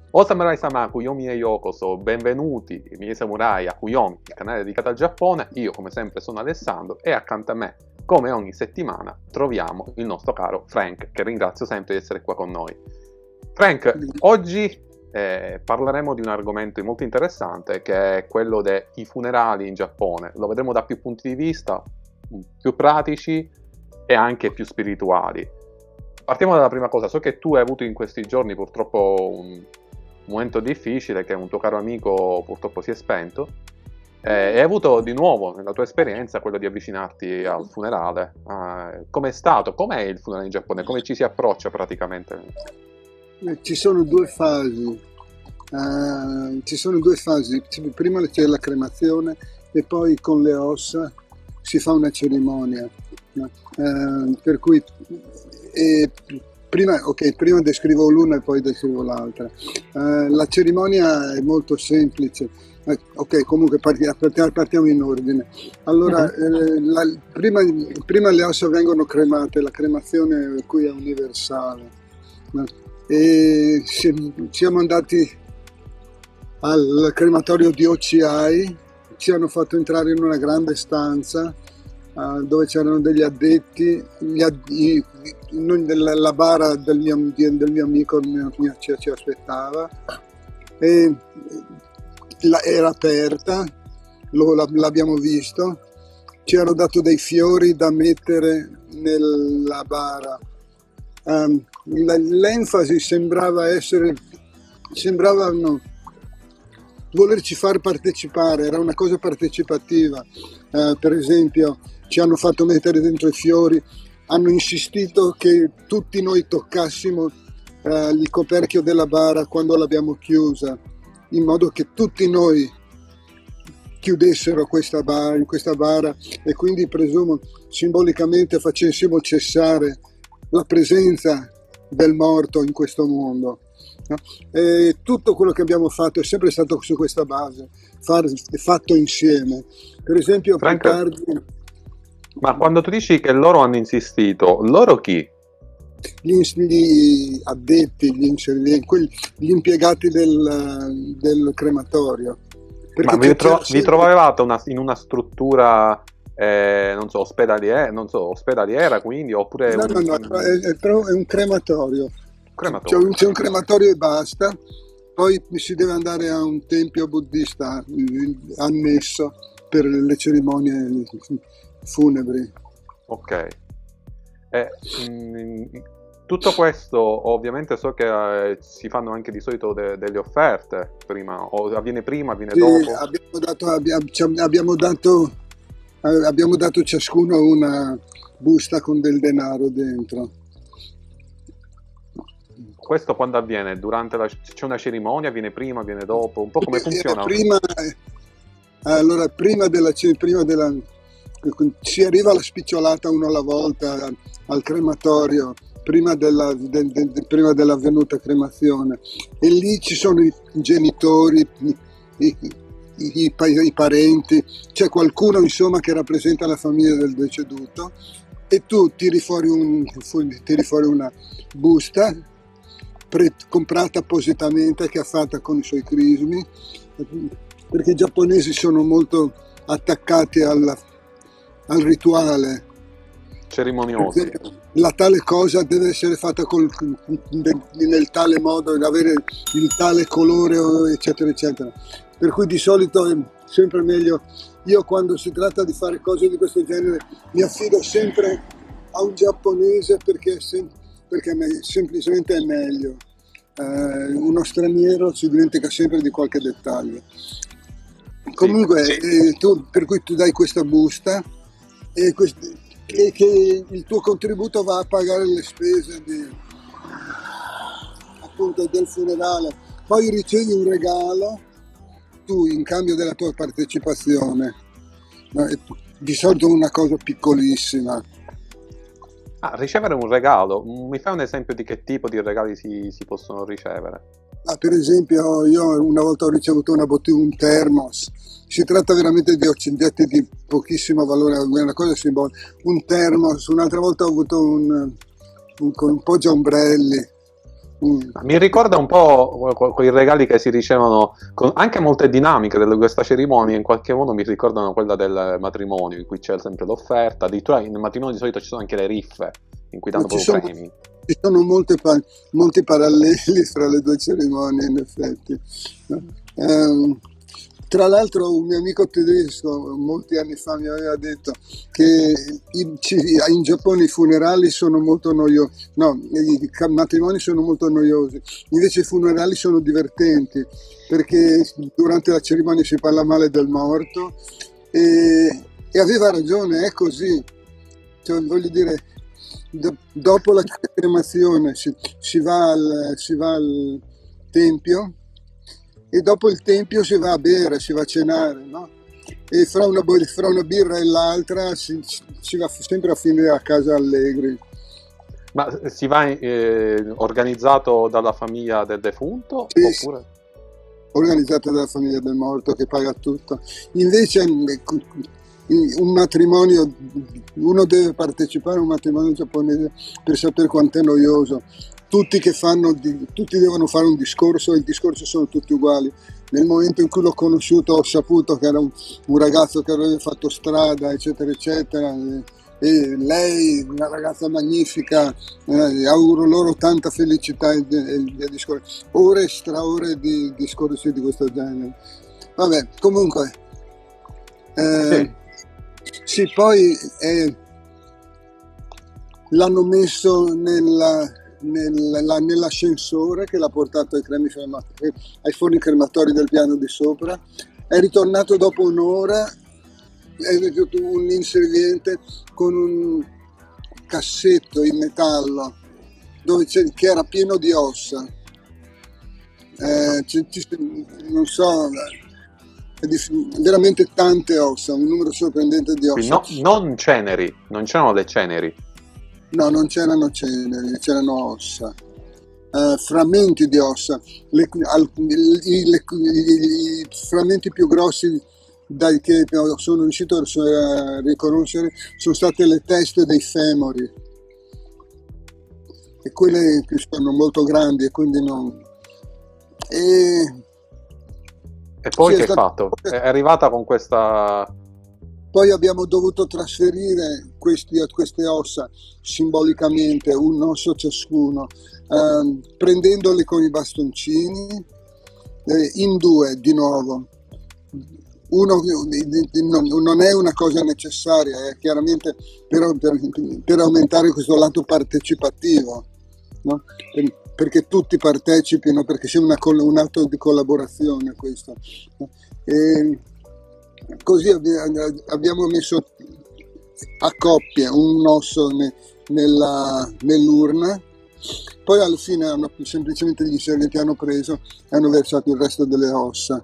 Osamurai Sama, Kuyomi e Yokoso, benvenuti, i miei samurai a Kuyomi, il canale dedicato al Giappone. Io, come sempre, sono Alessandro e accanto a me, come ogni settimana, troviamo il nostro caro Frank, che ringrazio sempre di essere qua con noi. Frank, oggi parleremo di un argomento molto interessante, che è quello dei funerali in Giappone. Lo vedremo da più punti di vista, più pratici e anche più spirituali. Partiamo dalla prima cosa. So che tu hai avuto in questi giorni purtroppo un momento difficile, che un tuo caro amico purtroppo si è spento, e hai avuto di nuovo nella tua esperienza quello di avvicinarti al funerale. Com'è stato? Com'è il funerale in Giappone? Come ci si approccia praticamente? Ci sono due fasi. Prima c'è la cremazione e poi con le ossa si fa una cerimonia, no? Per cui prima descrivo l'una e poi descrivo l'altra. La cerimonia è molto semplice. Comunque partiamo in ordine. Allora, prima le ossa vengono cremate, la cremazione qui è universale, no? E siamo andati al crematorio di OCI, ci hanno fatto entrare in una grande stanza dove c'erano degli addetti, la bara del mio amico ci aspettava, e era aperta, l'abbiamo visto, ci hanno dato dei fiori da mettere nella bara. L'enfasi sembrava volerci far partecipare, era una cosa partecipativa. Per esempio, ci hanno fatto mettere dentro i fiori, hanno insistito che tutti noi toccassimo il coperchio della bara quando l'abbiamo chiusa, in modo che tutti noi chiudessero questa bara e quindi presumo simbolicamente facessimo cessare la presenza del morto in questo mondo, no? E tutto quello che abbiamo fatto è sempre stato su questa base, fatto insieme. Per esempio, Frank, più tardi, ma quando tu dici che loro hanno insistito, loro chi? gli addetti, gli impiegati del crematorio. Ma vi trovavate in una struttura, non so, ospedaliera, quindi, oppure No, è un crematorio. crematorio? C'è un crematorio e basta. Poi si deve andare a un tempio buddista annesso per le cerimonie funebri. Ok. Tutto questo ovviamente so che si fanno anche di solito delle offerte prima, o avviene prima, avviene Sì, dopo. abbiamo dato ciascuno una busta con del denaro dentro. Questo quando avviene? C'è una cerimonia, avviene prima, avviene dopo? Un po' come funziona? Prima della si arriva alla spicciolata uno alla volta al crematorio, prima dell'avvenuta cremazione, e lì ci sono i genitori, i parenti, c'è qualcuno insomma che rappresenta la famiglia del deceduto, e tu tiri fuori una busta comprata appositamente, che è fatta con i suoi crismi, perché i giapponesi sono molto attaccati al rituale Cerimoniosi. La tale cosa deve essere fatta nel tale modo, avere il tale colore, eccetera eccetera, per cui di solito è sempre meglio. Io, quando si tratta di fare cose di questo genere, mi affido sempre a un giapponese, perché semplicemente è meglio. Uno straniero si dimentica sempre di qualche dettaglio. Comunque, per cui tu dai questa busta e che il tuo contributo va a pagare le spese appunto del funerale. Poi ricevi un regalo tu in cambio della tua partecipazione, di solito una cosa piccolissima. Ricevere un regalo, mi fai un esempio di che tipo di regali si possono ricevere? Per esempio, io una volta ho ricevuto un thermos. Si tratta veramente di oggetti di pochissimo valore, è una cosa simbolica. Un thermos, un'altra volta ho avuto un poggiaombrelli, Mm. Mi ricorda un po' quei regali che si ricevono, con anche molte dinamiche di questa cerimonia, in qualche modo mi ricordano quella del matrimonio, in cui c'è sempre l'offerta, addirittura nel matrimonio di solito ci sono anche le riffe, in cui danno Ci proprio sono, premi. ci sono molti paralleli fra le due cerimonie, in effetti. Ehm, Tra l'altro un mio amico tedesco molti anni fa mi aveva detto che in Giappone i funerali sono molto noiosi, no, i matrimoni sono molto noiosi, invece i funerali sono divertenti perché durante la cerimonia si parla male del morto e aveva ragione, è così. Cioè, voglio dire, dopo la cremazione si va al tempio e dopo il tempio si va a bere, si va a cenare, no? E fra una birra e l'altra si va sempre a finire a casa allegri. Ma si va organizzato dalla famiglia del defunto Sì, sì, oppure? organizzata dalla famiglia del morto che paga tutto. Invece un matrimonio, uno deve partecipare a un matrimonio giapponese per sapere quanto è noioso. Tutti devono fare un discorso e il discorso sono tutti uguali. Nel momento in cui l'ho conosciuto ho saputo che era un ragazzo che aveva fatto strada, eccetera, eccetera. E lei, una ragazza magnifica, auguro loro tanta felicità e via discorrendo. Ore e straore di discorsi di questo genere. Vabbè, comunque, Sì. eh, sì, poi l'hanno messo nell'ascensore che l'ha portato ai forni crematori del piano di sopra. È ritornato dopo un'ora, è venuto un inserviente con un cassetto in metallo che era pieno di ossa. Non so, veramente tante ossa, un numero sorprendente di Quindi ossa. non ceneri, non c'erano le ceneri. No, non c'erano ceneri, c'erano ossa. Frammenti di ossa. I frammenti più grossi che sono riuscito a riconoscere sono state le teste dei femori e quelle che sono molto grandi e quindi non. E poi Sì, che hai fatto? È arrivata con questa... Poi abbiamo dovuto trasferire queste ossa simbolicamente, un osso ciascuno, prendendole con i bastoncini in due di nuovo. Uno non è una cosa necessaria, è chiaramente per aumentare questo lato partecipativo, no? Perché tutti partecipino, perché sia un atto di collaborazione questo. No? Così abbiamo messo a coppie un osso nell'urna, poi alla fine semplicemente gli inservienti hanno preso e hanno versato il resto delle ossa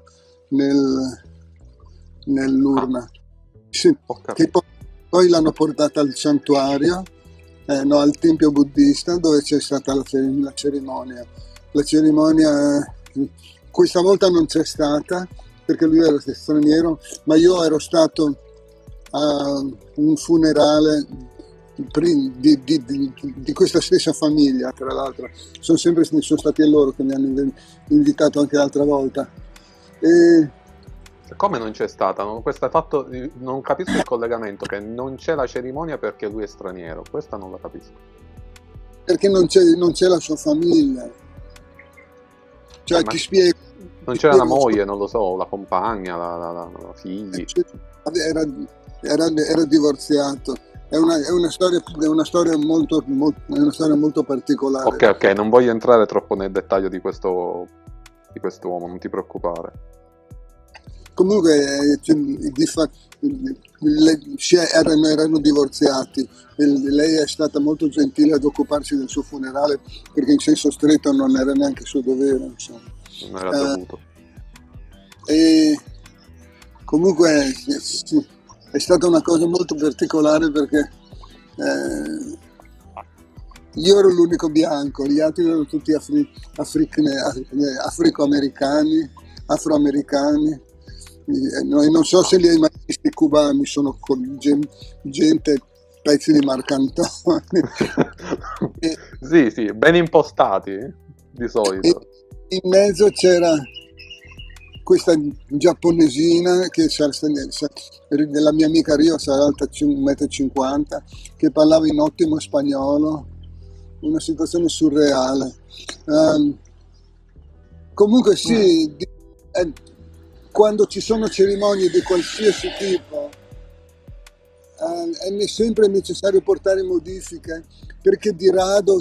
nell'urna. Sì, che poi l'hanno portata al santuario, no, al tempio buddista dove c'è stata la cerimonia. La cerimonia questa volta non c'è stata perché lui era straniero, ma io ero stato a un funerale di questa stessa famiglia, tra l'altro. Sono stati loro che mi hanno invitato anche l'altra volta. Come non c'è stata? Non capisco il collegamento, che non c'è la cerimonia perché lui è straniero. Questa non la capisco. Perché non c'è la sua famiglia. Cioè, ti spiego. Non c'era la moglie, non lo so, la compagna, la figli. Era divorziato. È una storia molto particolare. Ok, non voglio entrare troppo nel dettaglio di quest'uomo, non ti preoccupare. Comunque erano divorziati. Lei è stata molto gentile ad occuparsi del suo funerale perché in senso stretto non era neanche suo dovere, insomma. Non era dovuto. E comunque è stata una cosa molto particolare perché io ero l'unico bianco, gli altri erano tutti afroamericani. Non so se li hai mai visti, i cubani sono gente, pezzi di Marcantoni. Sì, ben impostati. di E solito. in mezzo c'era questa giapponesina che della mia amica Rio, sarà alta 1,50 m, che parlava in ottimo spagnolo, una situazione surreale. Ehm, Comunque Mm. sì, quando ci sono cerimonie di qualsiasi tipo, è sempre necessario portare modifiche, perché di rado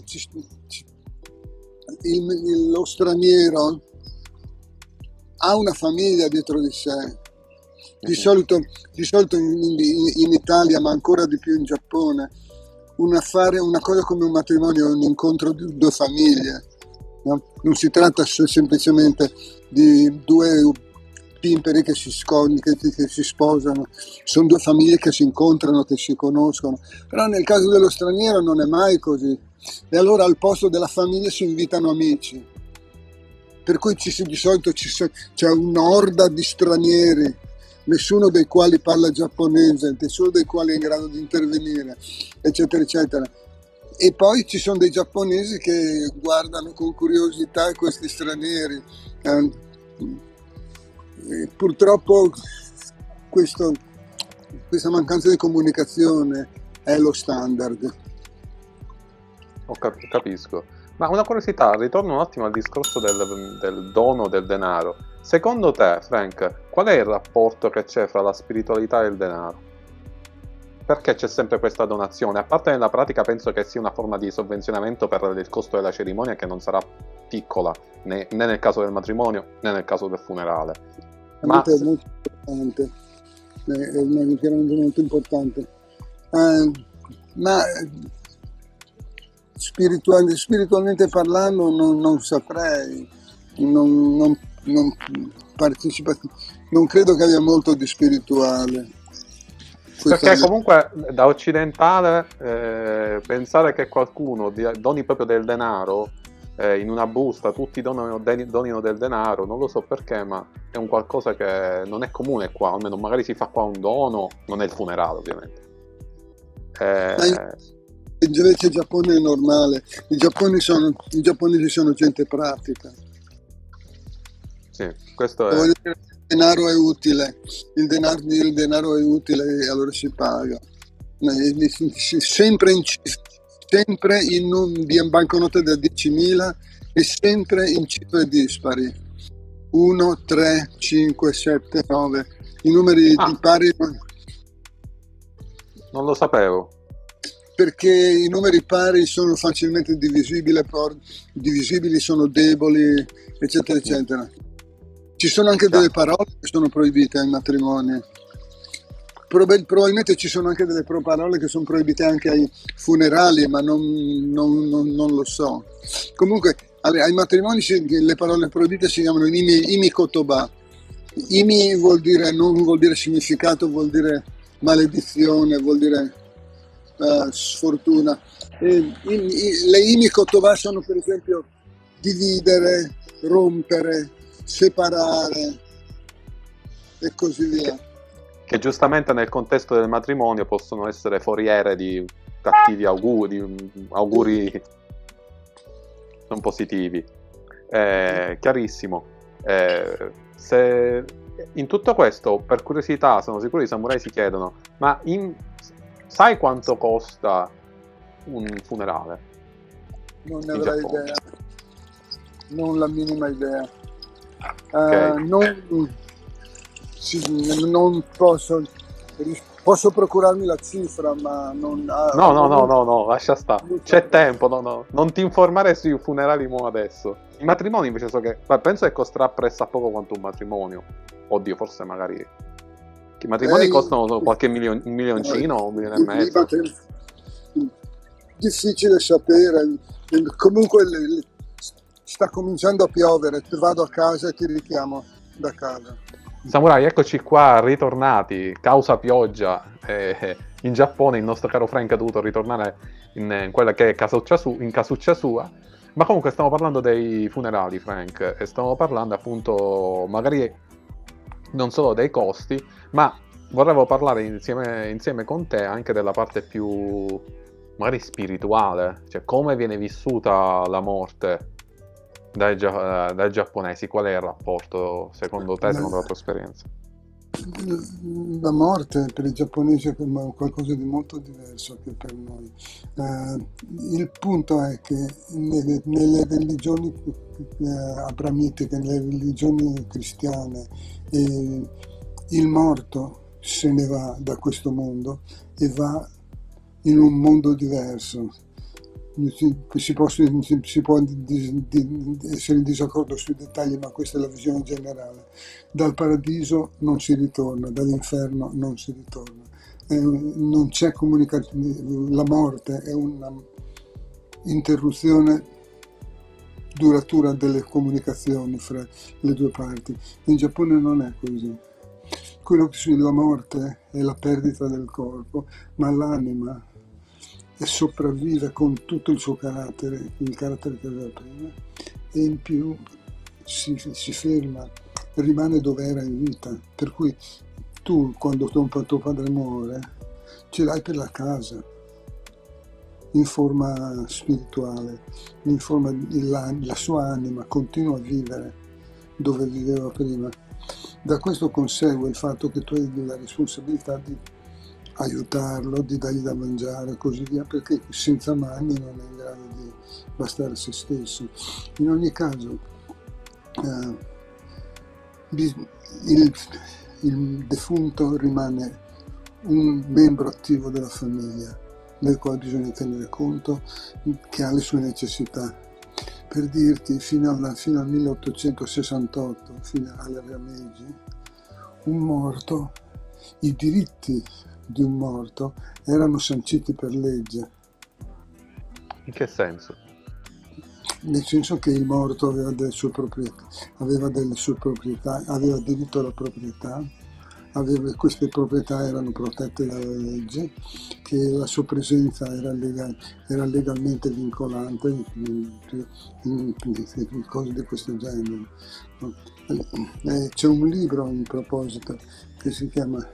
lo straniero ha una famiglia dietro di sé. Di Mhm. solito, di solito in Italia, ma ancora di più in Giappone, fare una cosa come un matrimonio è un incontro di due famiglie, no? Non si tratta semplicemente di due pimperi che si sposano, sono due famiglie che si incontrano, che si conoscono. Però nel caso dello straniero non è mai così. E allora al posto della famiglia si invitano amici. Per cui di solito c'è un'orda di stranieri, nessuno dei quali parla giapponese, nessuno dei quali è in grado di intervenire, eccetera, eccetera. E poi ci sono dei giapponesi che guardano con curiosità questi stranieri. Eh, Purtroppo questo- questa mancanza di comunicazione è lo standard. Capisco. Ma una curiosità, ritorno un attimo al discorso del dono del denaro. Secondo te, Frank, qual è il rapporto che c'è fra la spiritualità e il denaro? Perché c'è sempre questa donazione? A parte nella pratica penso che sia una forma di sovvenzionamento per il costo della cerimonia che non sarà piccola, né nel caso del matrimonio né nel caso del funerale. Ma È molto importante, è chiaramente molto importante. Eh, ma spiritualmente parlando non saprei, non partecipa, non credo che abbia molto di spirituale. perché comunque da occidentale pensare che qualcuno doni proprio del denaro in una busta, tutti donino del denaro, non lo so perché, ma è un qualcosa che non è comune qua, almeno magari si fa qua un dono, non è il funerale ovviamente. Ma Eh, invece il Giappone è normale, i giapponesi sono gente pratica. sì, questo è... Voglio dire, il denaro è utile, il denaro è utile e allora si paga. Sempre in banconote da 10.000 e sempre in cifre dispari. 1, 3, 5, 7, 9. I numeri Ah, pari non lo sapevo. perché i numeri pari sono facilmente divisibili, sono deboli, eccetera, Mm, eccetera. Ci sono anche delle chiaro. parole che sono proibite ai matrimoni. Probabilmente ci sono anche delle parole che sono proibite anche ai funerali, ma non lo so. Comunque, ai matrimoni le parole proibite si chiamano imi kotoba. Imi non vuol dire significato, vuol dire maledizione, vuol dire sfortuna. Le imi kotoba sono per esempio dividere, rompere, separare e così via. Che giustamente nel contesto del matrimonio possono essere foriere di cattivi auguri non positivi. Chiarissimo. Se in tutto questo, per curiosità, sono sicuro i samurai si chiedono, ma sai quanto costa un funerale Non ne in avrei Giappone? idea, non la minima idea. Ok. Non posso procurarmi la cifra, ma non No, al no, no, momento no, no, lascia stare. non C'è saprei. tempo, no, no. Non ti informare sui funerali mo adesso. I matrimoni invece so che... ma penso che costerà presso a poco quanto un matrimonio. Oddio, forse magari... I matrimoni Eh, costano qualche un milioncino, un milione e i mezzo. difficile sapere. Comunque sta cominciando a piovere, vado a casa e ti richiamo da casa. Samurai, eccoci qua, ritornati, causa pioggia. In Giappone il nostro caro Frank ha dovuto ritornare in quella che è in casuccia sua. Ma comunque stiamo parlando dei funerali, Frank, e stiamo parlando appunto magari non solo dei costi, ma vorrei parlare insieme con te anche della parte più magari spirituale, cioè come viene vissuta la morte dai giapponesi, qual è il rapporto secondo te, La, secondo la tua esperienza? la morte per i giapponesi è qualcosa di molto diverso che per noi. Il punto è che nelle religioni abramitiche, nelle religioni cristiane, il morto se ne va da questo mondo e va in un mondo diverso. Si può essere in disaccordo sui dettagli, ma questa è la visione generale. Dal paradiso non si ritorna, dall'inferno non si ritorna. Non c'è comunicazione, la morte è un'interruzione duratura delle comunicazioni fra le due parti. In Giappone non è così. Quello che sulla morte è la perdita del corpo, ma l'anima e sopravvive con tutto il suo carattere, il carattere che aveva prima, e in più si ferma, rimane dove era in vita. Per cui tu, quando tuo padre muore, ce l'hai per la casa, in forma spirituale, in forma la sua anima continua a vivere dove viveva prima. Da questo consegue il fatto che tu hai la responsabilità di aiutarlo, di dargli da mangiare e così via, perché senza mani non è in grado di bastare a se stesso. In ogni caso, il defunto rimane un membro attivo della famiglia, del quale bisogna tenere conto, che ha le sue necessità. Per dirti, fino al 1868, fino all'era Meiji, un morto, i diritti di un morto erano sanciti per legge. In che senso? Nel senso che il morto aveva delle sue proprietà, aveva diritto alla proprietà, queste proprietà erano protette dalla legge, che la sua presenza era legalmente vincolante, cose di questo genere. C'è un libro in proposito che si chiama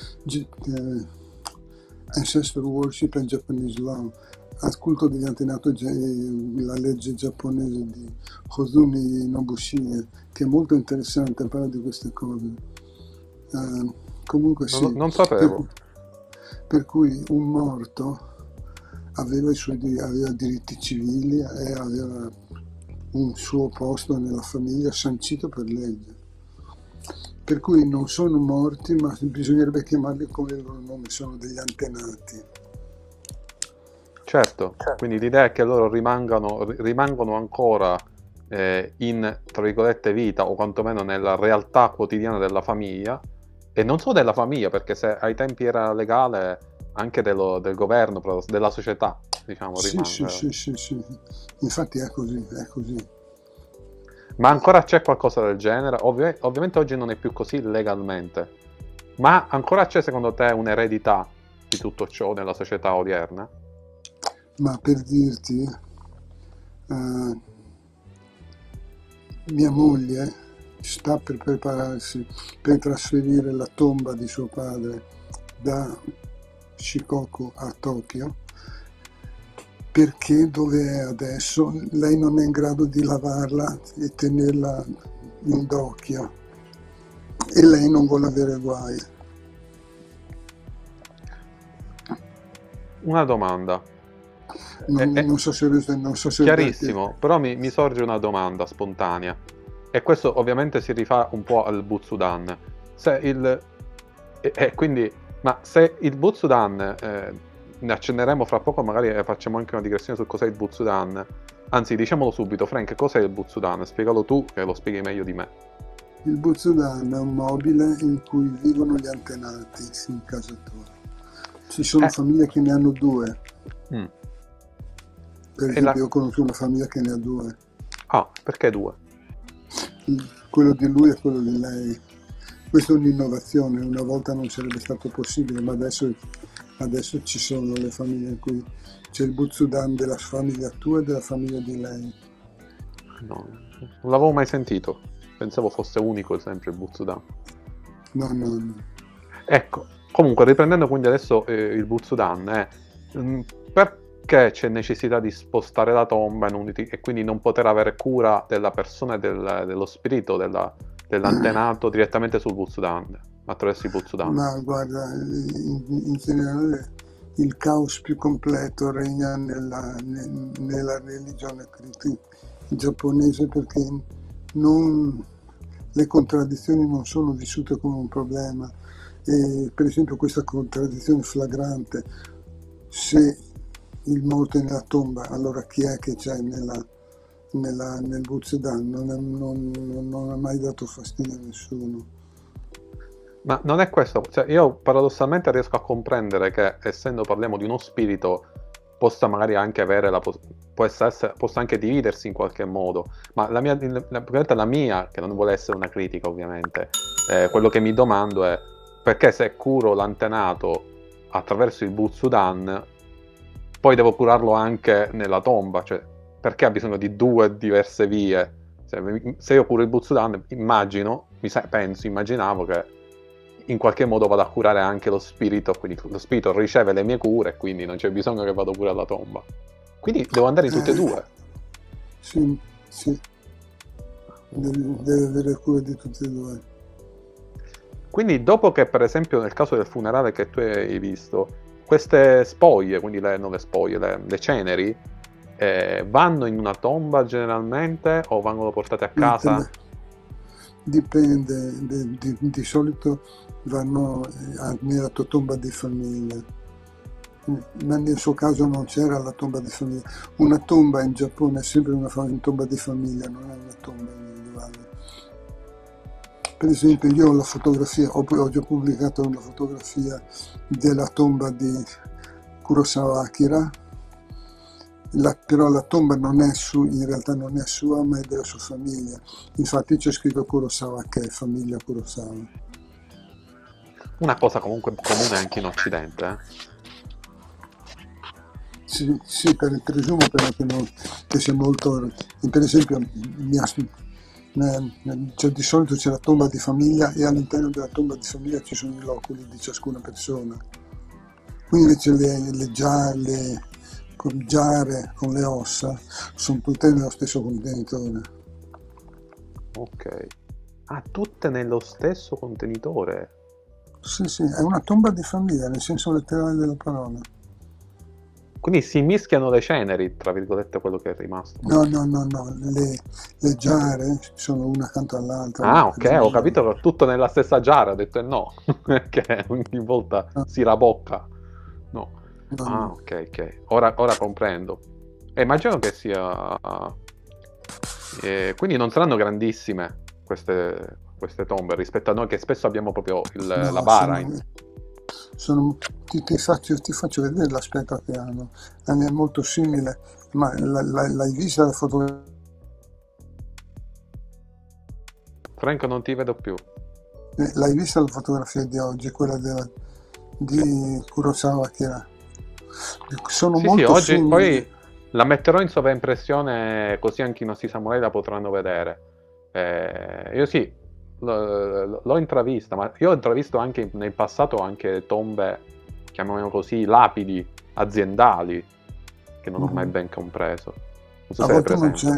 Ancestor Worship and Japanese Law, al culto degli antenati, la legge giapponese di Hozumi Nobushige, che è molto interessante, parla di queste cose. Comunque sì, Non sapevo. per cui un morto aveva diritti civili e aveva un suo posto nella famiglia sancito per legge. Per cui non sono morti, ma bisognerebbe chiamarli come il loro nome, sono degli antenati. Certo, quindi l'idea è che loro rimangono ancora in, tra virgolette, vita, o quantomeno nella realtà quotidiana della famiglia, e non solo della famiglia, perché se ai tempi era legale, anche del governo, della società, diciamo, Sì, rimane. sì. Infatti è così, è così. Ma ancora c'è qualcosa del genere? Ovviamente oggi non è più così legalmente, ma ancora c'è secondo te un'eredità di tutto ciò nella società odierna? Ma per dirti, mia moglie sta per prepararsi per trasferire la tomba di suo padre da Shikoku a Tokyo, perché dove è adesso lei non è in grado di lavarla e tenerla in d'occhio, e lei non vuole avere guai. Una domanda. Non so se Chiarissimo, però mi sorge una domanda spontanea, e questo ovviamente si rifà un po' al Butsudan. Quindi, ma se il Butsudan, ne accenneremo fra poco, magari facciamo anche una digressione su cos'è il Butsudan. Anzi, diciamolo subito, Frank, cos'è il Butsudan? Spiegalo tu, che lo spieghi meglio di me. Il Butsudan è un mobile in cui vivono gli antenati in casa tua. Ci sono famiglie che ne hanno due. Per esempio, io conosco una famiglia che ne ha due. Ah, perché due? Quello di lui e quello di lei. Questa è un'innovazione, una volta non sarebbe stato possibile, ma adesso ci sono le famiglie in cui c'è il Butsudan della famiglia tua e della famiglia di lei. No, non l'avevo mai sentito. Pensavo fosse unico sempre il Butsudan. No. Ecco, comunque riprendendo quindi adesso il Butsudan, che c'è necessità di spostare la tomba e quindi non poter avere cura della persona e dello spirito dell'antenato direttamente sul Butsudan, attraverso il Butsudan. Ma guarda, in generale il caos più completo regna nella religione giapponese, perché le contraddizioni non sono vissute come un problema. E, per esempio, questa contraddizione flagrante: se il morto è nella tomba, allora chi è che c'è nel Butsudan? Non ha mai dato fastidio a nessuno. Ma non è questo, cioè, io paradossalmente riesco a comprendere che, essendo parliamo di uno spirito, possa magari anche avere possa anche dividersi in qualche modo, ma la mia, che non vuole essere una critica ovviamente, quello che mi domando è perché se curo l'antenato attraverso il Butsudan, poi devo curarlo anche nella tomba, cioè perché ha bisogno di due diverse vie? Se io curo il Butsudan, immaginavo che in qualche modo vado a curare anche lo spirito, quindi lo spirito riceve le mie cure e quindi non c'è bisogno che vado pure alla tomba. Quindi devo andare in tutte e due. Sì, sì. Deve avere cura di tutte e due. Quindi dopo che, per esempio, nel caso del funerale che tu hai visto, queste spoglie, quindi non le spoglie, le ceneri, vanno in una tomba generalmente o vengono portate a casa? Dipende. Di solito vanno nella tua tomba di famiglia, ma nel suo caso non c'era la tomba di famiglia. Una tomba in Giappone è sempre una tomba di famiglia, non è una tomba individuale. Per esempio, io ho la fotografia, ho già pubblicato una fotografia della tomba di Kurosawa Akira. Però la tomba in realtà non è sua, ma è della sua famiglia. Infatti c'è scritto Kurosawa, che è famiglia Kurosawa. Una cosa comunque comune anche in Occidente, eh? Sì, presumo però che sia molto. Per esempio, di solito c'è la tomba di famiglia e all'interno della tomba di famiglia ci sono i loculi di ciascuna persona. Qui invece le gialle con le ossa sono tutte nello stesso contenitore. Ok. Ah, tutte nello stesso contenitore? Sì, è una tomba di famiglia nel senso letterale della parola. Quindi si mischiano le ceneri, tra virgolette, quello che è rimasto. No, le giare sono una accanto all'altra. Ah, ok, ho capito che tutto nella stessa giara, ho detto no, che ogni volta si rabocca. No. Ah, ok. Ora comprendo. Immagino che sia. Quindi non saranno grandissime queste tombe rispetto a noi, che spesso abbiamo proprio la bara. Ti faccio vedere l'aspetto che hanno. È molto simile, ma l'hai vista la fotografia? Franco, non ti vedo più. L'hai vista la fotografia di oggi, quella di Kurosawa Akira? Sono molto oggi simili. Poi la metterò in sovraimpressione, così anche i nostri samurai la potranno vedere. Io sì, l'ho intravista, ma io ho intravisto anche nel passato anche tombe, chiamiamolo così, lapidi aziendali, che non ho mai ben compreso. Non so a se volte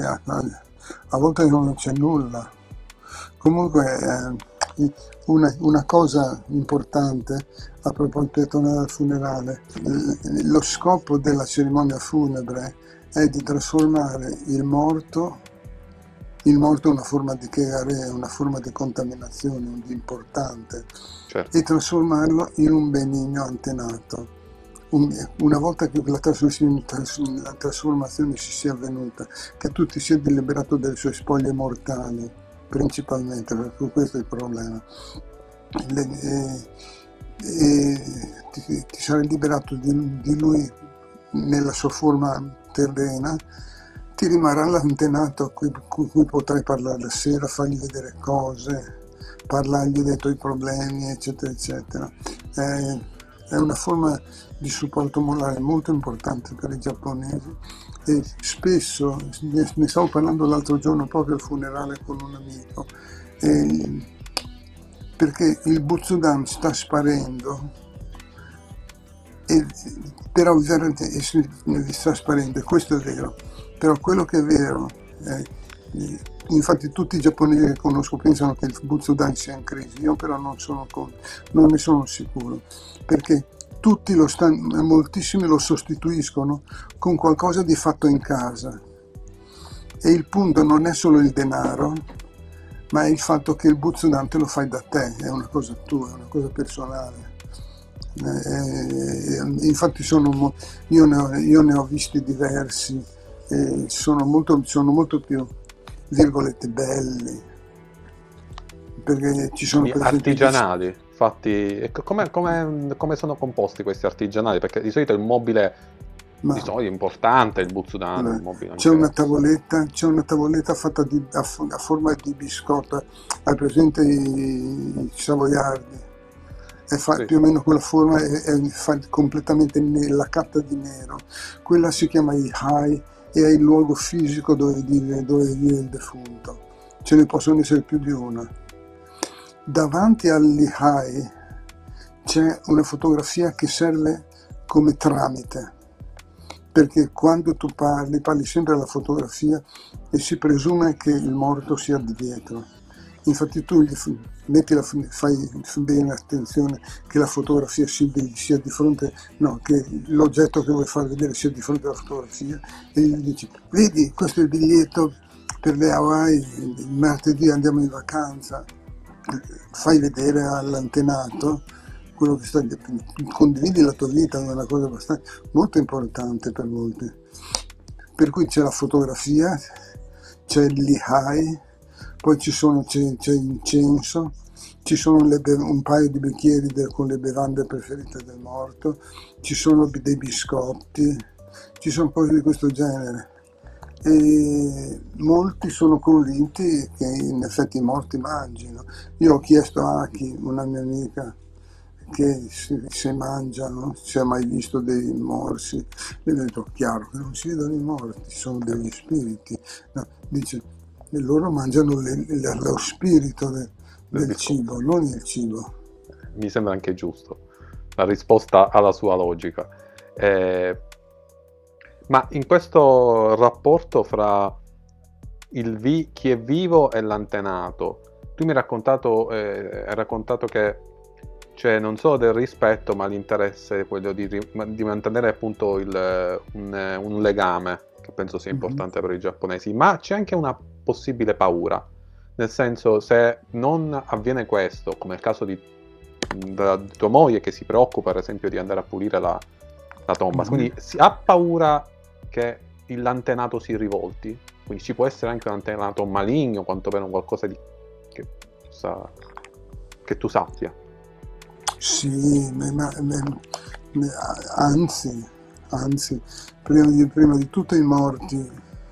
non c'è nulla. Comunque una cosa importante a proposito di tornare al funerale: lo scopo della cerimonia funebre è di trasformare il morto è una forma di kegare, una forma di contaminazione importante, certo, e trasformarlo in un benigno antenato. Una volta che la trasformazione si sia avvenuta, che tu ti sia liberato delle sue spoglie mortali, principalmente, perché questo è il problema, ti sarai liberato di lui nella sua forma terrena, ti rimarrà l'antenato con cui potrai parlare la sera, fargli vedere cose, parlargli dei tuoi problemi, eccetera, eccetera. È una forma di supporto morale molto importante per i giapponesi, e spesso, ne stavo parlando l'altro giorno proprio al funerale con un amico, perché il Butsudan sta sparendo E, però è trasparente, questo è vero. Però quello che è vero, infatti tutti i giapponesi che conosco pensano che il Butsudan sia in crisi, io però non ne sono sicuro, perché moltissimi lo sostituiscono con qualcosa di fatto in casa. E il punto non è solo il denaro, ma è il fatto che il Butsudan te lo fai da te, è una cosa tua, è una cosa personale. Infatti io ne ho visti diversi, sono molto più, virgolette, belli, perché ci sono Quindi per esempio artigianali, fatti, e come sono composti questi artigianali? Perché di solito il mobile ma di solito è importante, il Butsudan, il mobile c'è anche... c'è una tavoletta fatta a forma di biscotta, hai presente i savoiardi? Sì, Più o meno quella forma fa completamente lacata di nero. Quella si chiama Ihai e è il luogo fisico dove vive il defunto. Ce ne possono essere più di una. Davanti all'Ihai c'è una fotografia che serve come tramite, perché quando tu parli sempre alla fotografia e si presume che il morto sia di dietro. Infatti tu fai bene attenzione che la fotografia sia di fronte, no, che l'oggetto che vuoi far vedere sia di fronte alla fotografia, e gli dici: vedi, questo è il biglietto per le Hawaii, il martedì andiamo in vacanza. Fai vedere all'antenato quello che condividi la tua vita, è una cosa abbastanza molto importante per molti. Per cui c'è la fotografia, c'è l'Ihai, poi c'è incenso, ci sono un paio di bicchieri con le bevande preferite del morto, ci sono dei biscotti, ci sono cose di questo genere. E molti sono convinti che in effetti i morti mangino. Io ho chiesto a Aki, una mia amica, che se mangiano, se ha mai visto dei morsi, e ho detto: chiaro che non si vedono i morti, sono degli spiriti. No, dice, e loro mangiano lo spirito del cibo, non il cibo. mi sembra anche giusto. La risposta alla sua logica. Ma in questo rapporto fra chi è vivo e l'antenato, tu mi hai raccontato che c'è non solo del rispetto, ma l'interesse, quello di mantenere appunto un legame, che penso sia importante per i giapponesi, ma c'è anche una possibile paura. Nel senso, se non avviene questo, come il caso di tua moglie che si preoccupa, per esempio, di andare a pulire la tomba, quindi si ha paura che l'antenato si rivolti, quindi ci può essere anche un antenato maligno, quantomeno qualcosa che tu sappia. Sì, anzi, prima di tutto i morti,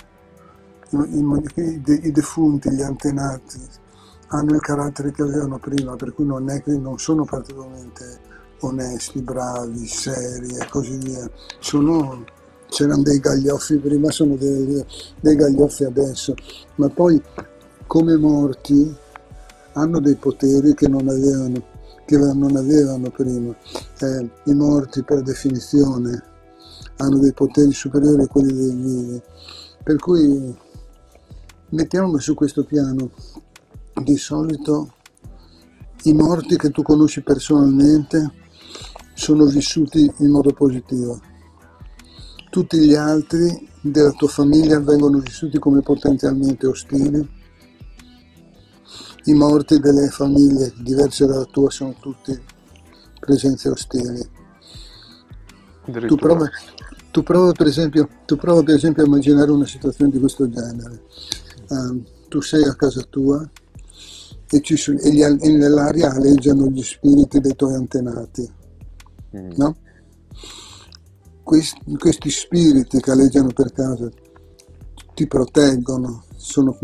i defunti, gli antenati, hanno il carattere che avevano prima, per cui non è che non sono particolarmente onesti, bravi, seri e così via. C'erano dei gaglioffi prima, sono dei gaglioffi adesso, ma poi come morti hanno dei poteri che non avevano prima. I morti per definizione hanno dei poteri superiori a quelli dei vivi, per cui mettiamoci su questo piano. Di solito i morti che tu conosci personalmente sono vissuti in modo positivo. Tutti gli altri della tua famiglia vengono vissuti come potenzialmente ostili. I morti delle famiglie diverse dalla tua sono tutti presenze ostili. Tu prova per esempio a immaginare una situazione di questo genere. Tu sei a casa tua e nell'aria aleggiano gli spiriti dei tuoi antenati, no? Questi spiriti che aleggiano per casa ti proteggono, sono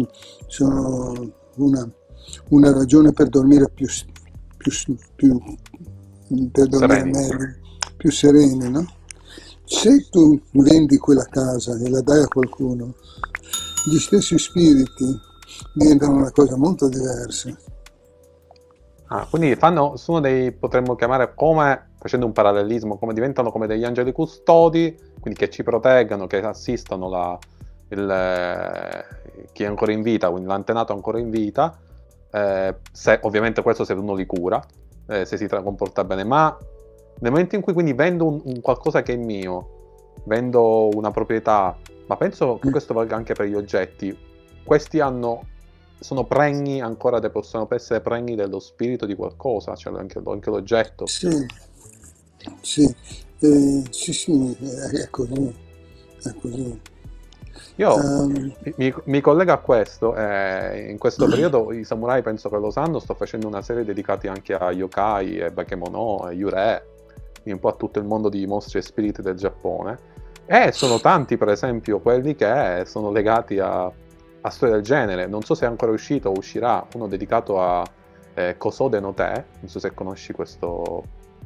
una ragione per dormire per dormire meglio, più sereni, no? Se tu vendi quella casa e la dai a qualcuno, gli stessi spiriti diventano una cosa molto diversa. Quindi potremmo chiamare come facendo un parallelismo, come diventano come degli angeli custodi, quindi che ci proteggano, che assistono chi è ancora in vita, quindi l'antenato ancora in vita, ovviamente questo se uno li cura, se si comporta bene, ma nel momento in cui quindi vendo un qualcosa che è mio, vendo una proprietà, ma penso che questo valga anche per gli oggetti, questi sono pregni ancora, possono essere pregni dello spirito di qualcosa, cioè anche l'oggetto. Sì, sì, sì, è così, è così. Io Ehm, mi collego a questo, in questo periodo i samurai penso che lo sanno, sto facendo una serie dedicata anche a yokai, e bakemono, e yurei, quindi un po' a tutto il mondo di mostri e spiriti del Giappone, e sono tanti per esempio quelli che sono legati a storie del genere. Non so se è ancora uscito o uscirà uno dedicato a Kosode no Te, non so se conosci questo.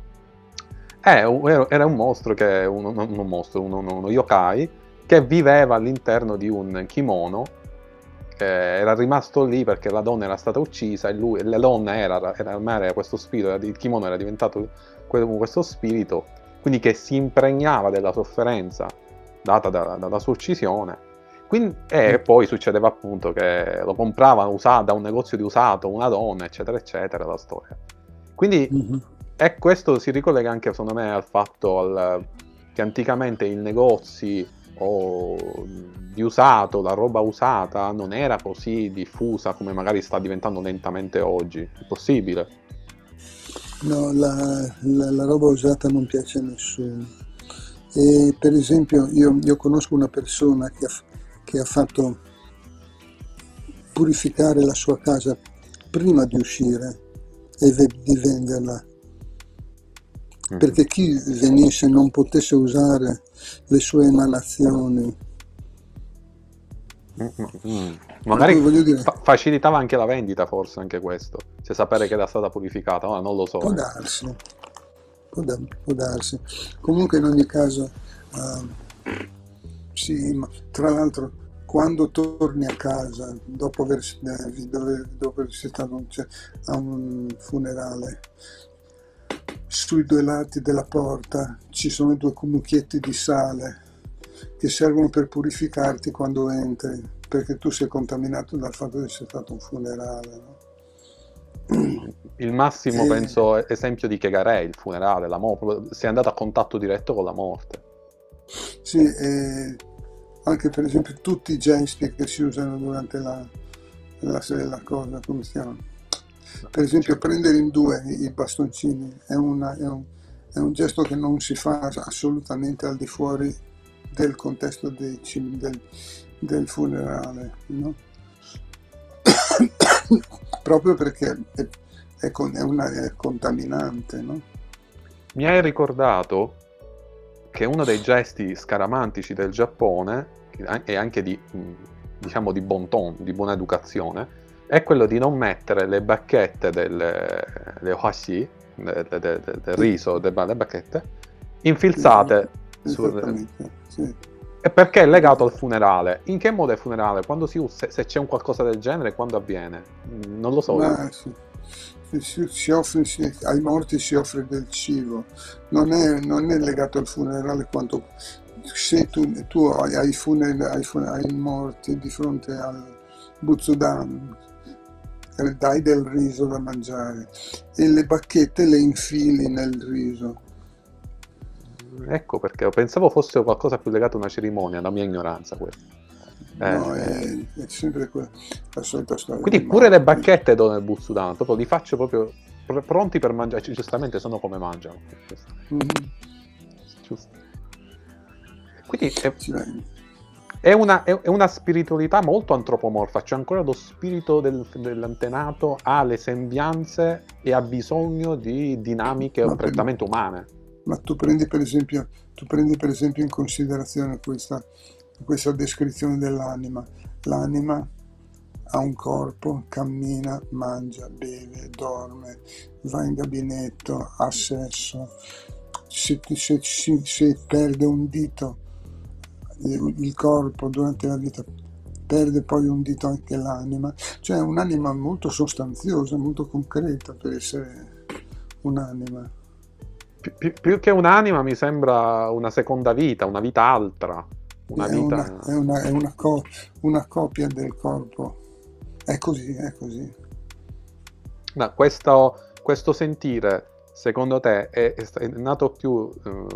Era un mostro, uno yokai, che viveva all'interno di un kimono, che era rimasto lì perché la donna era stata uccisa e la donna era questo spirito, il kimono era diventato questo spirito, quindi che si impregnava della sofferenza data dalla sua uccisione. E poi succedeva appunto che lo comprava da un negozio di usato una donna, eccetera, eccetera, la storia. Quindi, mhm. e questo si ricollega anche, secondo me, al fatto che anticamente i negozi di usato, la roba usata, non era così diffusa come magari sta diventando lentamente oggi. È possibile. No, la roba usata non piace a nessuno. E per esempio io conosco una persona che ha fatto purificare la sua casa prima di uscire di venderla, perché chi venisse non potesse usare le sue emanazioni. Per Magari cui voglio dire, facilitava anche la vendita, forse anche questo, se sapere che era stata purificata. Ora non lo so. può darsi, può darsi. Comunque in ogni caso, sì, ma tra l'altro quando torni a casa dopo aver stato a un funerale, sui due lati della porta ci sono due mucchietti di sale che servono per purificarti quando entri, perché tu sei contaminato dal fatto di essere stato un funerale, no? Il massimo, E, penso, esempio di Kegarei, il funerale, sei andato a contatto diretto con la morte. sì, e anche per esempio tutti i gesti che si usano durante la cosa, come si chiama? Per esempio prendere in due i bastoncini è un gesto che non si fa assolutamente al di fuori del contesto del funerale, no? Proprio perché è contaminante, no? Mi hai ricordato che uno dei gesti scaramantici del Giappone, e anche diciamo di bon ton, di buona educazione, è quello di non mettere le bacchette le ohashi, del riso, le bacchette, infilzate Esattamente, sì. e perché è legato al funerale. In che modo è funerale? Quando si usa, se c'è un qualcosa del genere, quando avviene? Non lo so io. Ma ai morti si offre del cibo, non è legato al funerale quanto se tu ai morti di fronte al Butsudan, dai del riso da mangiare e le bacchette le infili nel riso. Ecco perché pensavo fosse qualcosa più legato a una cerimonia, la mia ignoranza questa. No, è sempre la solita storia Quindi dei pure le morti. bacchette do nel Butsudan, proprio li faccio proprio pronti per mangiare, giustamente sono come mangiano. Mhm. Giusto. Quindi Sì, beh. è una spiritualità molto antropomorfa, cioè ancora lo spirito dell'antenato ha le sembianze e ha bisogno di dinamiche Ma, prettamente umane. ma tu prendi per esempio in considerazione questa descrizione dell'anima. L'anima ha un corpo, cammina, mangia, beve, dorme, va in gabinetto, ha sesso. Se perde un dito, il corpo durante la vita perde poi un dito anche l'anima. Cioè è un'anima molto sostanziosa, molto concreta per essere un'anima. più che un'anima mi sembra una seconda vita, una vita altra, una vita... una copia del corpo. È così, è così. No, questo sentire, secondo te, è nato più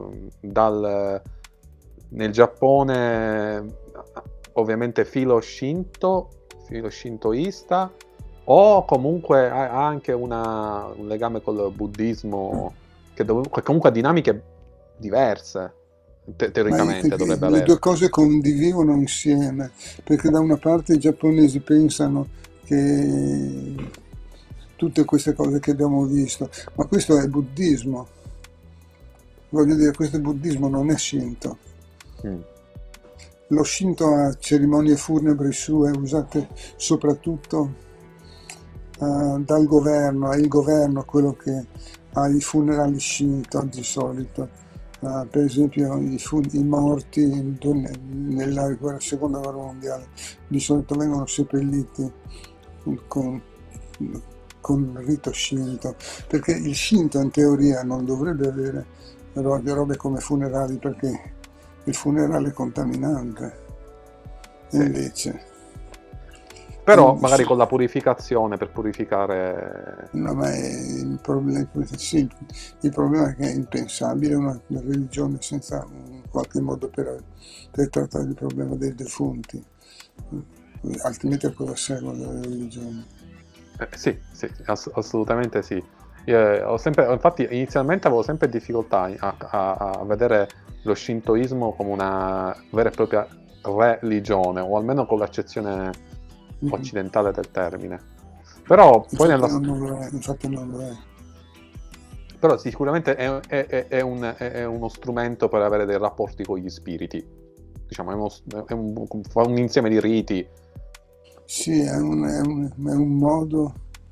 nel Giappone, ovviamente filo shintoista, o comunque ha anche un legame col buddismo, che comunque ha dinamiche diverse, teoricamente dovrebbe Le avere. due cose condivivono insieme, perché da una parte i giapponesi pensano che tutte queste cose che abbiamo visto, ma questo è buddismo, voglio dire, questo è buddismo, non è Shinto. Mm. Lo Shinto ha cerimonie funebri sue usate soprattutto dal governo, è il governo quello che ha i funerali Shinto di solito. Per esempio i morti nella seconda guerra mondiale di solito vengono seppelliti con, con rito Shinto, perché il Shinto in teoria non dovrebbe avere robe come funerali, perché il funerale è contaminante. Sì. Invece Però magari con la purificazione, per purificare... no, ma il problema è che è impensabile una religione senza in qualche modo per trattare il problema dei defunti, altrimenti a cosa servono le religioni? Sì, assolutamente sì. Infatti inizialmente avevo sempre difficoltà a vedere lo shintoismo come una vera e propria religione, o almeno con l'accezione occidentale del termine. Però poi Infatti non lo è. Però sicuramente è uno strumento per avere dei rapporti con gli spiriti. Diciamo, è un insieme di riti. Sì, è un modo.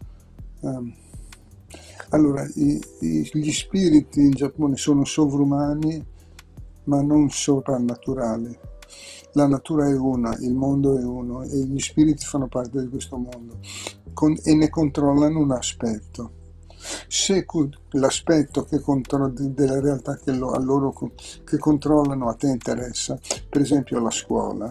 Allora, gli spiriti in Giappone sono sovrumani, ma non soprannaturali. La natura è una, il mondo è uno e gli spiriti fanno parte di questo mondo e ne controllano un aspetto. Se l'aspetto della realtà che controllano a te interessa, per esempio la scuola,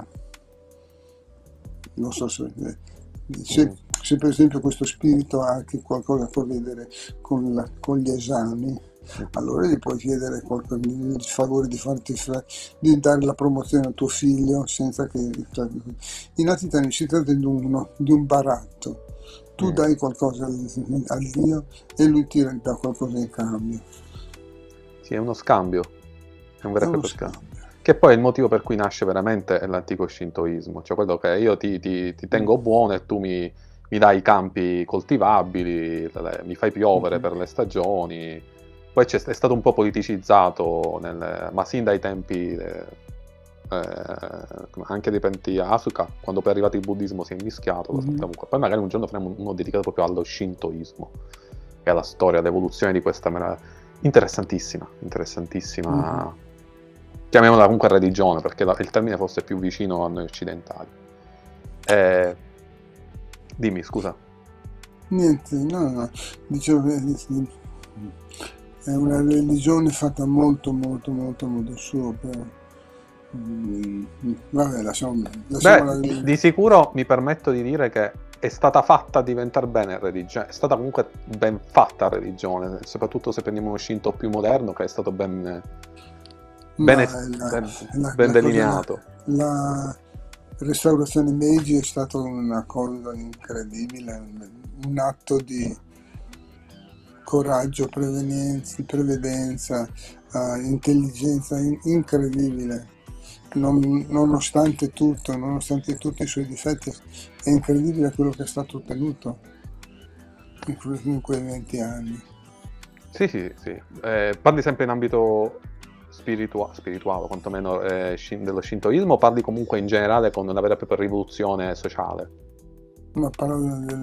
non so se per esempio questo spirito ha anche qualcosa a che vedere con gli esami, allora gli puoi chiedere il favore di dare la promozione a tuo figlio senza che... In altri termini si tratta di un baratto. Tu dai qualcosa al Dio e lui ti dà qualcosa in cambio. Sì, è uno scambio. È un vero e proprio scambio. Che poi è il motivo per cui nasce veramente l'antico shintoismo. Cioè quello che io ti tengo buono e tu mi dai i campi coltivabili, mi fai piovere per le stagioni. Poi è stato un po' politicizzato, ma sin dai tempi anche dei tempi Asuka, quando poi è arrivato il buddismo si è mischiato. Comunque. Poi magari un giorno faremo uno dedicato proprio allo shintoismo e alla storia, all'evoluzione di questa interessantissima. Chiamiamola comunque religione, perché il termine fosse più vicino a noi occidentali. Dimmi, scusa. Niente, no. Dicevo che è una religione fatta molto suo, però. Vabbè, lasciamo di sicuro mi permetto di dire che è stata fatta diventare bene religione, è stata comunque ben fatta religione, soprattutto se prendiamo uno Shinto più moderno che è stato ben delineato. La restaurazione Meiji è stata una cosa incredibile, un atto di coraggio, prevedenza, intelligenza incredibile. Nonostante tutto, nonostante tutti i suoi difetti, è incredibile quello che è stato ottenuto in quei 20 anni. Sì. Parli sempre in ambito spirituale, quantomeno dello shintoismo, parli comunque in generale con una vera e propria rivoluzione sociale? Ma parlo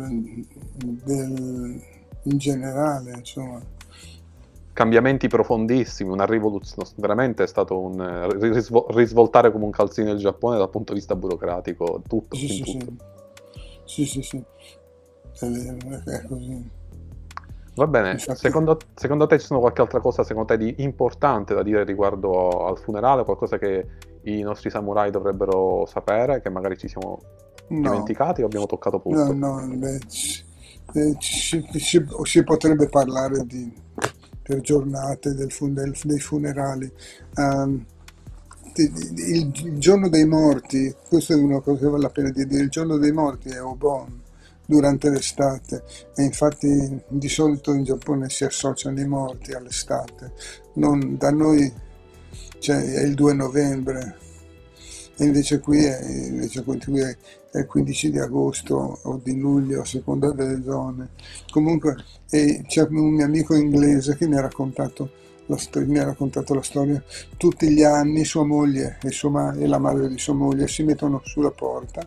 in generale, insomma. Cambiamenti profondissimi, una rivoluzione, veramente è stato un risvoltare come un calzino il Giappone dal punto di vista burocratico, tutto. Sì, è vero, è così. Va bene, Infatti, secondo te ci sono qualche altra cosa, secondo te, di importante da dire riguardo al funerale, qualcosa che i nostri samurai dovrebbero sapere, che magari ci siamo no, dimenticati o abbiamo toccato no, tutto? no, si potrebbe parlare per giornate dei funerali. Ehm, il giorno dei morti, questa è una cosa che vale la pena di dire, il giorno dei morti è Obon durante l'estate e infatti di solito in Giappone si associano i morti all'estate, da noi è il 2 novembre e invece qui è il 15 di agosto o di luglio a seconda delle zone. Comunque c'è un mio amico inglese che mi ha raccontato la storia. Tutti gli anni sua moglie e la madre di sua moglie si mettono sulla porta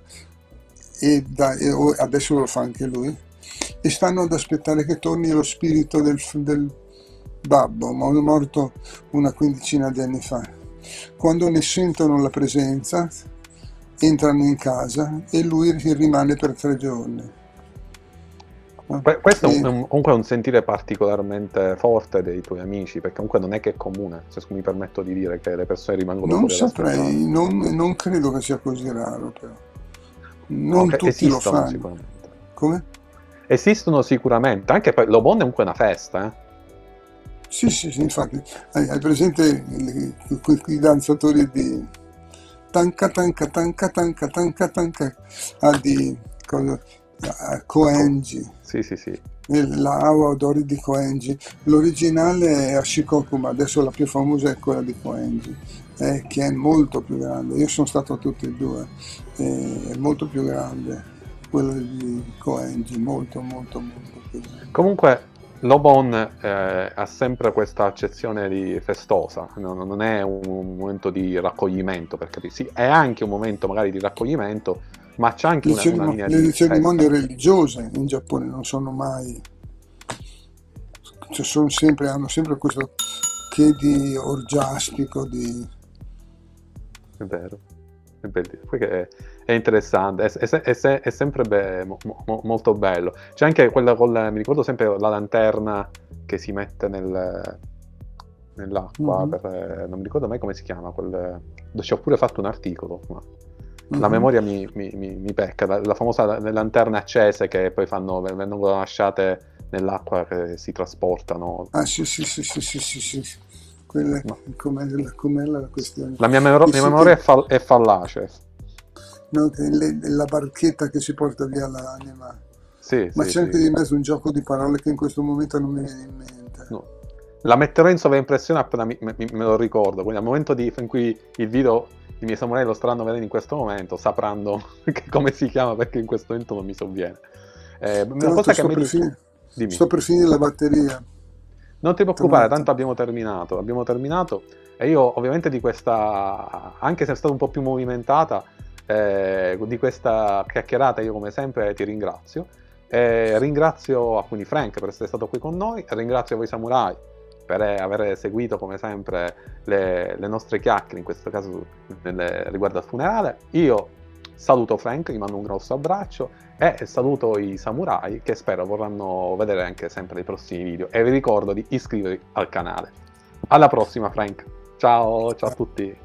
adesso lo fa anche lui e stanno ad aspettare che torni lo spirito del babbo morto una quindicina di anni fa. Quando ne sentono la presenza entrano in casa e lui rimane per 3 giorni. Questo è E comunque un sentire particolarmente forte dei tuoi amici, perché comunque non è che è comune, se mi permetto di dire che le persone rimangono non fuori ad aspettare. saprei, non credo che sia così raro però. Non Ok, tutti lo esistono fanno. sicuramente. Come? Esistono sicuramente, anche poi l'Obon è comunque una festa, eh? Sì, sì, sì, infatti. Hai presente i danzatori di tanca tanca tanca tanca tanca tanca di Co- Koenji, Sì, sì, sì. la Awa Odori di Koenji. L'originale è a Shikoku, ma adesso la più famosa è quella di Koenji, che è molto più grande. Io sono stato a tutte e due, è molto più grande quella di Koenji, molto molto molto più grande. Comunque l'Obon ha sempre questa accezione di festosa, non è un momento di raccoglimento, per capirsi. Sì, è anche un momento magari di raccoglimento, ma c'è anche una linea di Le festa. cerimonie religiose in Giappone non sono mai, hanno sempre questo che di orgiastico, È vero, è bellissimo. Poi è interessante, è sempre molto bello. C'è anche quella mi ricordo sempre la lanterna che si mette nell'acqua, Mhm, non mi ricordo mai come si chiama, ci ho pure fatto un articolo, ma la mhm. memoria mi pecca, la famosa lanterne accese che poi vengono lasciate nell'acqua che si trasportano. Ah sì, sì, sì, sì, sì, sì, sì. Quella, No. com'è la questione? La mia, Che mia sì, memoria che, è fallace. no, che la barchetta che si porta via l'anima. Sì, Ma sì, c'è anche sì. di mezzo un gioco di parole che in questo momento non mi viene in mente. No. La metterò in sovraimpressione appena me lo ricordo. Quindi al momento in cui il video i miei samurai lo staranno vedendo in questo momento, sapranno come si chiama perché in questo momento non mi sovviene. Tra Una l'altro cosa che a me Dimmi. sto per finire la batteria. Non ti Tra preoccupare, l'altro. tanto abbiamo terminato e io ovviamente di questa, anche se è stata un po' più movimentata, di questa chiacchierata io come sempre ti ringrazio. Ringrazio quindi Frank per essere stato qui con noi, ringrazio voi samurai per aver seguito come sempre le nostre chiacchiere, in questo caso riguardo al funerale. Io saluto Frank, gli mando un grosso abbraccio e saluto i samurai che spero vorranno vedere anche sempre nei prossimi video e vi ricordo di iscrivervi al canale. Alla prossima Frank, ciao, ciao a tutti.